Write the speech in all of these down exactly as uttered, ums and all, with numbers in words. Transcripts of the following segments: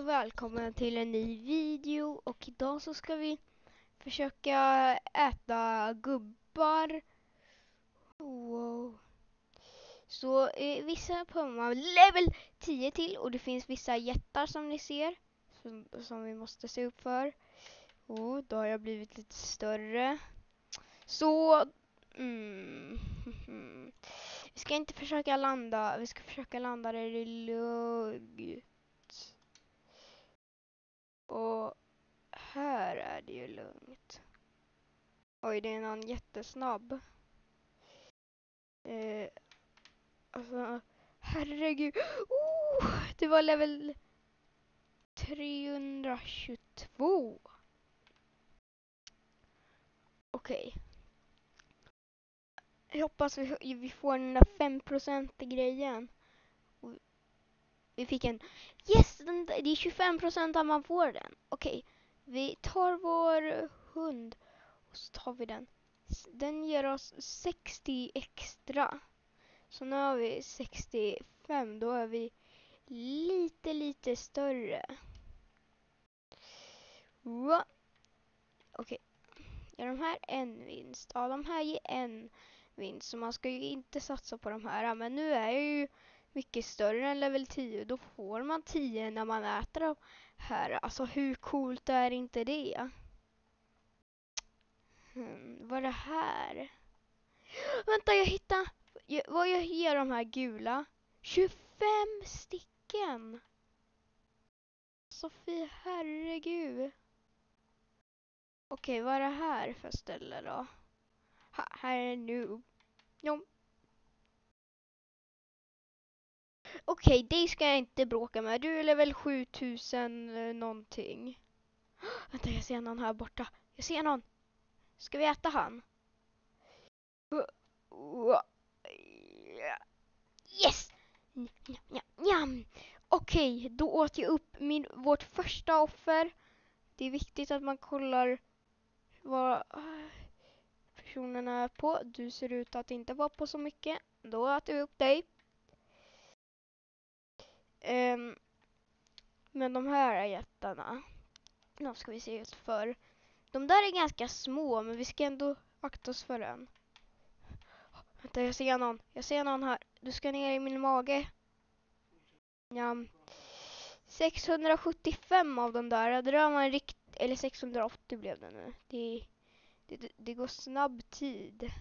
välkommen till en ny video, och idag så ska vi försöka äta gubbar. Wow. Så eh, vissa kommer level tio till, och det finns vissa jättar som ni ser som, som vi måste se upp för. Och då har jag blivit lite större. Så mm, vi ska inte försöka landa, vi ska försöka landa där det är lugnt. Och här är det ju lugnt. Oj, det är någon jättesnabb. Eh, alltså, herregud. Oh, det var level trehundratjugotvå. Okej. Okay. Jag hoppas vi, vi får den där fem procent grejen. Och vi fick en... Yes! Den, det är tjugofem procent att man får den. Okej. Okay. Vi tar vår hund och så tar vi den. Den ger oss sextio extra. Så nu har vi sextiofem. Då är vi lite, lite större. Okej. Okay. Ja, de här en vinst. Ja, de här ger en vinst. Så man ska ju inte satsa på de här. Men nu är jag ju mycket större än level tio. Då får man tio när man äter de här. Alltså hur coolt är inte det? Hmm, vad är det här? Vänta, jag hittar... Vad jag ger de här gula? tjugofem stycken! Sofie, herregud. Okej, vad är det här för ställe då? Ha, här är nu. Jo. Okej, dig ska jag inte bråka med. Du är väl sjutusen eh, någonting. Vänta, jag ser någon här borta. Jag ser någon. Ska vi äta han? Yes! Njam. Okej, då åt jag upp min, vårt första offer. Det är viktigt att man kollar vad personen är på. Du ser ut att inte vara på så mycket. Då äter vi upp dig. Um, men de här jättarna, de ska vi se ut för. De där är ganska små, men vi ska ändå akta oss för den. Vänta, jag ser någon. Jag ser någon här. Du ska ner i min mage. Ja. sexhundrasjuttiofem av de där. Det var en rikt... Eller sexhundraåttio blev det nu. Det, det, det går snabb tid.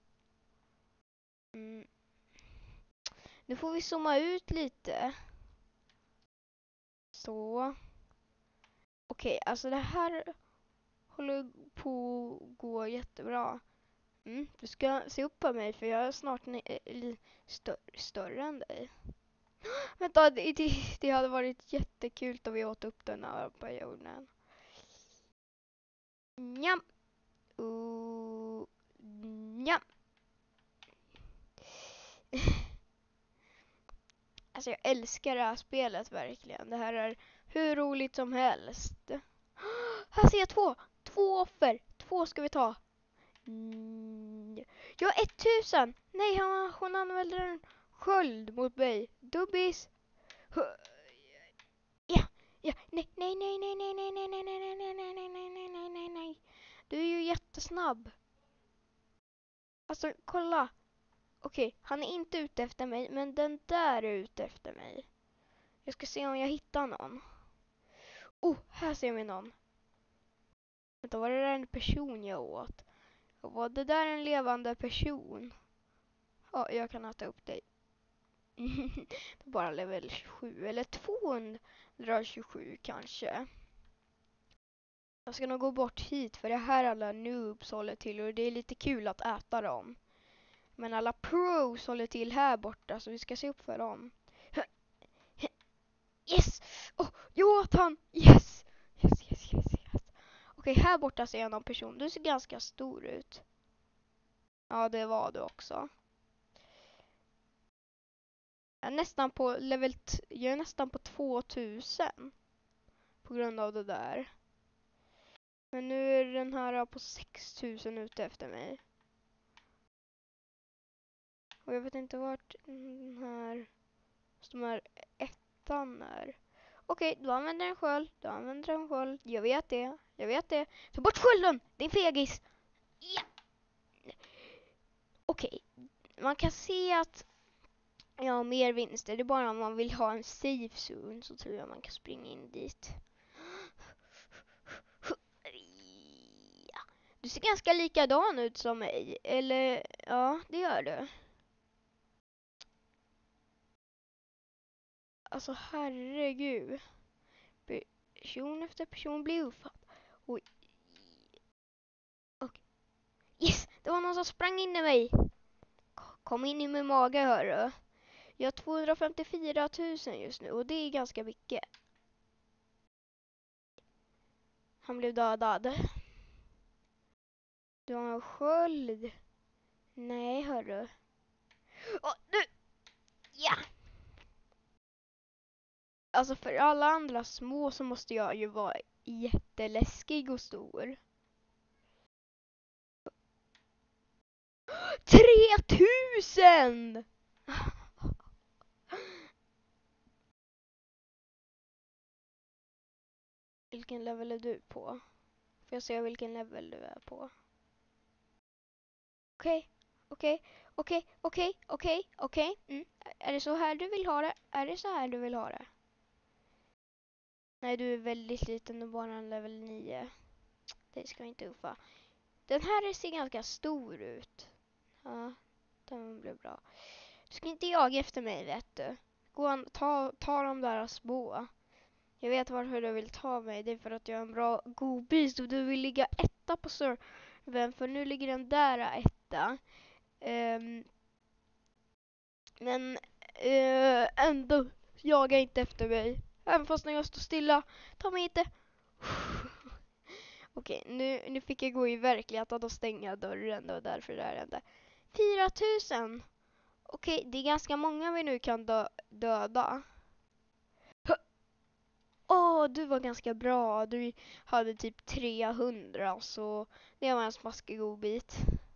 Mm. Nu får vi zooma ut lite. Så. Okej, alltså det här håller på att gå jättebra. Mm, du ska se upp på mig, för jag är snart ne- stör, större än dig. Vänta, det, det, det hade varit jättekul om vi åt upp den här på jorden. Njam. Uh, njam. Alltså jag älskar det här spelet verkligen. Det här är hur roligt som helst. Här ser jag två. Två offer. Två ska vi ta. Mm. Jag har tusen. Nej, hon, hon använder en sköld mot mig. Dubbis. Ja, ja. Nej, nej, nej, nej, nej, nej, nej, nej, nej, nej, nej, nej, nej, nej, nej, nej, nej. Du är ju jättesnabb. Alltså, kolla. Okej, han är inte ute efter mig, men den där är ute efter mig. Jag ska se om jag hittar någon. Oh, här ser vi någon. Vänta, var det där en person jag åt? Var det där en levande person? Ja, jag kan äta upp dig. Bara level tjugosju eller tvåhundratjugosju kanske. Jag ska nog gå bort hit, för det här alla noobs håller till, och det är lite kul att äta dem. Men alla pros håller till här borta, så vi ska se upp för dem. Yes! Oh, jag åt han! Yes! Yes, yes, yes, yes. Okej, här borta ser jag någon person. Du ser ganska stor ut. Ja, det var du också. Jag är nästan på level t- jag är nästan på tvåtusen. På grund av det där. Men nu är den här på sextusen ute efter mig. Och jag vet inte vart den här, de här ettan är. okej, du använder en sköld. Du använder en sköld. Jag vet det. Jag vet det. Ta bort skölden! Din fegis! Ja! Okej. Man kan se att jag har mer vinster. Det är bara om man vill ha en safe zone så tror jag man kan springa in dit. Ja. Du ser ganska likadan ut som mig. Eller, ja, det gör du. Alltså, herregud. Person efter person blir uppfatt. Oj. Och yes, det var någon som sprang in i mig. Kom in i min mage, hörru. Jag har tvåhundrafemtiofyra tusen just nu och det är ganska mycket. Han blev dödad. Du har en sköld. Nej, hörru. Åh, du! Ja! Alltså för alla andra små så måste jag ju vara jätteläskig och stor. tre tusen! Vilken level är du på? Får jag se vilken level du är på? Okej, okej, okej, okej, okej, okej. Mm. Är det så här du vill ha det? Är det så här du vill ha det? Nej, du är väldigt liten, du är bara en level nio. Det ska inte uffa. Den här ser ganska stor ut. Ja, den blev bra. Du ska inte jaga efter mig, vet du. Gå an, ta, ta de där små. Jag vet varför du vill ta mig. Det är för att jag är en bra godbis och du vill ligga etta på servern. För nu ligger den där etta. Um, men uh, ändå jaga inte efter mig. Även fast när jag står stilla. Ta mig inte. Okej, nu, nu fick jag gå i verkligheten och stänga dörren. Och därför är det enda. fyra tusen. Okej, det är ganska många vi nu kan dö döda. Åh, oh, du var ganska bra. Du hade typ trehundra, så det var en smaskig godbit.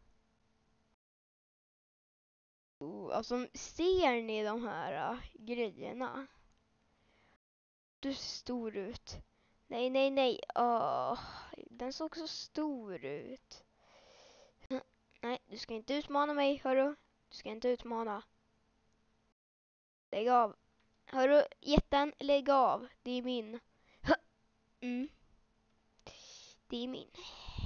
Oh, alltså, ser ni de här uh, grejerna? Du ser stor ut. Nej, nej, nej. Oh, den såg så stor ut. Nej, du ska inte utmana mig, hörru. Du ska inte utmana. Lägg av. Hörru, jätten, lägg av. Det är min. Mm. Det är min.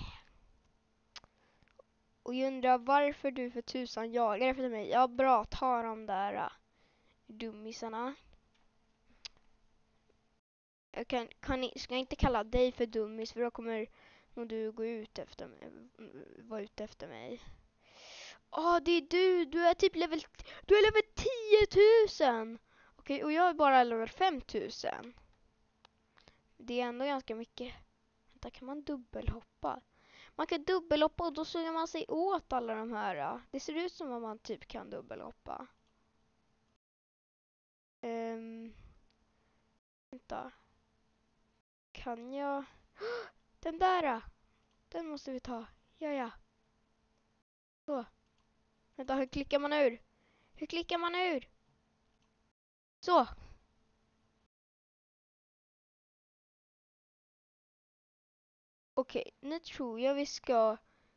Och jag undrar varför du för tusan jagar efter mig. Ja, bra, ta de där uh, dummisarna. Jag kan, kan, ska jag inte kalla dig för dummis, för då kommer nog du gå ut efter mig. Vara ute efter mig. Åh, oh, det är du. Du är typ level... Du är level tio tusen. Okej, okay, och jag är bara level fem tusen. Det är ändå ganska mycket. Vänta, kan man dubbelhoppa? Man kan dubbelhoppa och då suger man sig åt alla de här. Det ser ut som att man typ kan dubbelhoppa. Um, vänta. Kan jag... Den där! Den måste vi ta. Ja, ja. Så. Vänta, hur klickar man ur? Hur klickar man ur? Så. Okej, nu tror jag vi ska...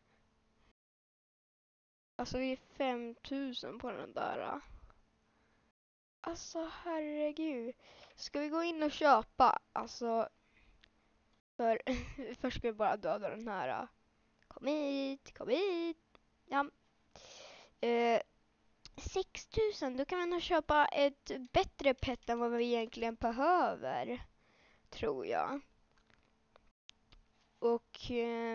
Alltså, vi är fem tusen på den där. Alltså, herregud. Ska vi gå in och köpa? Alltså... För först ska vi bara döda den här. Kom hit, kom hit. Ja. Eh, sex tusen, då kan vi nog köpa ett bättre pet än vad vi egentligen behöver. Tror jag. Och... Eh,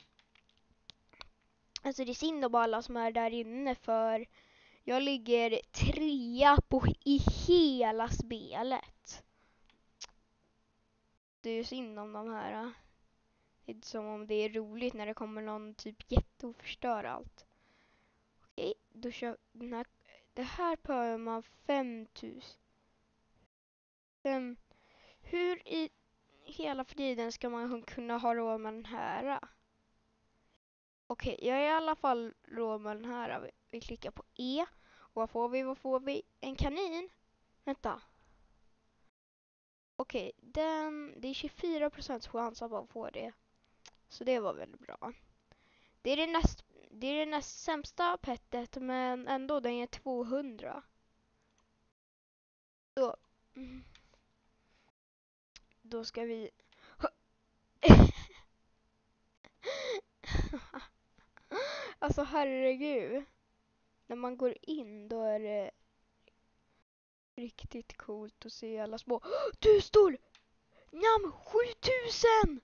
alltså det är synd om alla som är där inne, för jag ligger trea på i hela spelet. Det är ju synd om de här. Det är inte som om det är roligt när det kommer någon typ jätte och förstör allt. Okej, då kör den här. Det här behöver man fem tusen. Fem. Hur i hela friden ska man kunna ha råd med den här? Okej, jag är i alla fall råd med den här. Vi, vi klickar på E. Och vad får vi? Vad får vi? En kanin? Vänta. Okej, den, det är tjugofyra procent chans att man får det. Så det var väldigt bra. Det är det näst, det är det näst sämsta pettet, men ändå den är tvåhundra. Så, mm, då ska vi... Alltså herregud. När man går in då är det riktigt coolt att se alla små. Du står! Njam, sjutusen!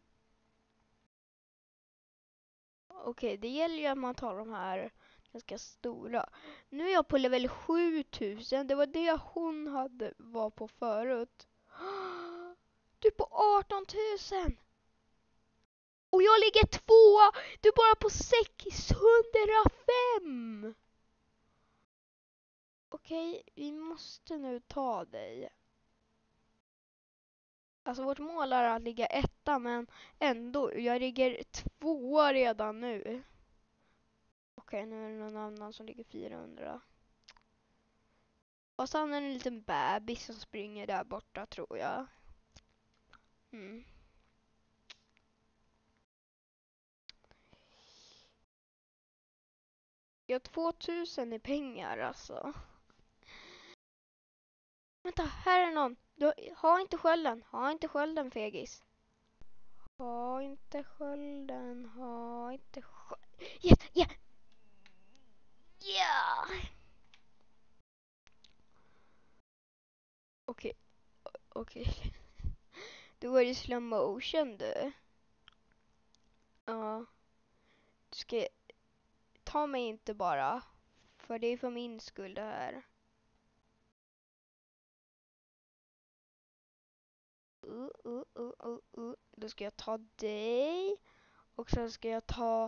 Okej, det gäller ju att man tar de här ganska stora. Nu är jag på level sjutusen. Det var det hon hade var på förut. Du är på arton tusen! Och jag ligger tvåa! Du är bara på sexhundrafem! Okej, vi måste nu ta dig. Alltså vårt mål är att ligga etta, men ändå, jag ligger tvåa redan nu. Okej, nu är det någon annan som ligger fyrahundra. Och sen är det en liten bebis som springer där borta, tror jag. Mm. Jag har tvåtusen i pengar, alltså. Vänta, här är någon. Du, ha inte skölden, ha inte skölden, fegis. Ha inte skölden, ha inte skölden. Yes, yeah! Yeah! Okej, okej. Du går i slow motion, du. Ja. Du ska... Ta mig inte bara. För det är för min skull det här. Uh, uh, uh, uh, uh. Då ska jag ta dig. Och sen ska jag ta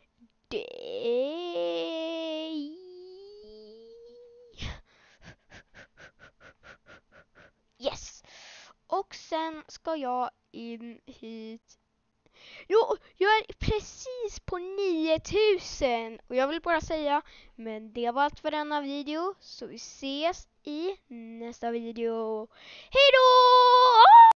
dig. Yes! Och sen ska jag in hit. Jo, jag är precis på niotusen. Och jag vill bara säga, men det var allt för denna video. Så vi ses i nästa video. Hej då!